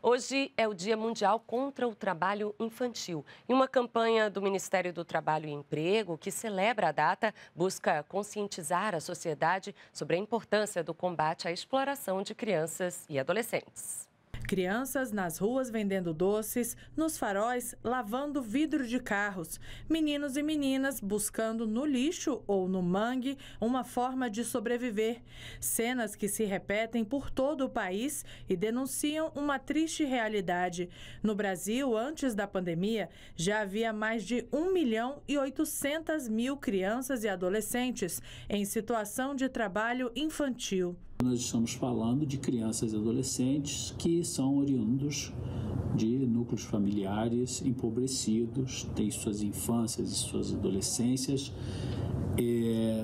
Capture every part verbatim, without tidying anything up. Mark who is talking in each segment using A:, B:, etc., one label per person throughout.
A: Hoje é o Dia Mundial contra o Trabalho Infantil. E uma campanha do Ministério do Trabalho e Emprego, que celebra a data, busca conscientizar a sociedade sobre a importância do combate à exploração de crianças e adolescentes.
B: Crianças nas ruas vendendo doces, nos faróis lavando vidro de carros. Meninos e meninas buscando no lixo ou no mangue uma forma de sobreviver. Cenas que se repetem por todo o país e denunciam uma triste realidade. No Brasil, antes da pandemia, já havia mais de um milhão e oitocentas mil crianças e adolescentes em situação de trabalho infantil.
C: Nós estamos falando de crianças e adolescentes que são oriundos de núcleos familiares empobrecidos, têm suas infâncias e suas adolescências é,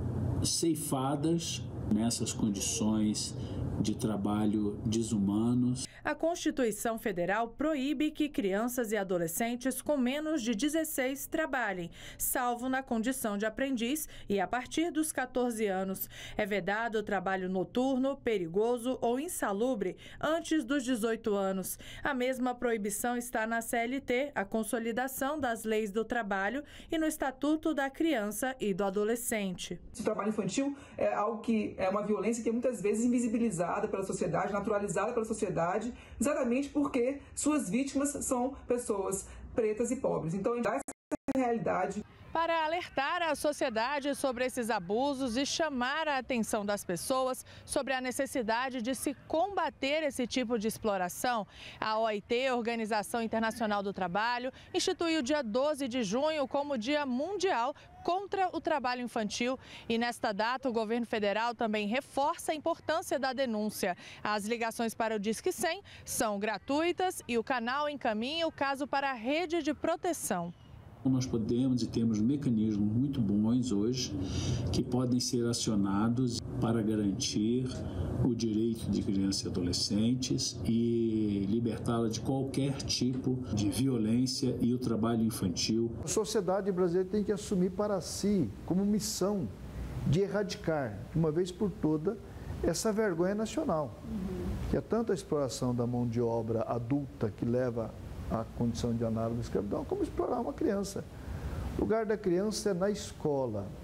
C: ceifadas nessas condições de trabalho desumanos.
B: A Constituição Federal proíbe que crianças e adolescentes com menos de dezesseis trabalhem, salvo na condição de aprendiz e a partir dos quatorze anos. É vedado o trabalho noturno, perigoso ou insalubre antes dos dezoito anos. A mesma proibição está na C L T, a Consolidação das Leis do Trabalho, e no Estatuto da Criança e do Adolescente.
D: O trabalho infantil é algo que é uma violência que é muitas vezes invisibilizada pela sociedade, naturalizada pela sociedade, exatamente porque suas vítimas são pessoas pretas e pobres. Então, essa realidade.
B: Para alertar a sociedade sobre esses abusos e chamar a atenção das pessoas sobre a necessidade de se combater esse tipo de exploração, a O I T, Organização Internacional do Trabalho, instituiu o dia doze de junho como Dia Mundial contra o Trabalho Infantil. E nesta data, o governo federal também reforça a importância da denúncia. As ligações para o Disque cem são gratuitas e o canal encaminha o caso para a rede de proteção.
C: Nós podemos e temos mecanismos muito bons hoje que podem ser acionados para garantir o direito de crianças e adolescentes e libertá-la de qualquer tipo de violência e o trabalho infantil.
E: A sociedade brasileira tem que assumir para si como missão de erradicar, de uma vez por toda, essa vergonha nacional, que é tanto a exploração da mão de obra adulta que leva a condição de análogo à escravidão, como explorar uma criança. O lugar da criança é na escola.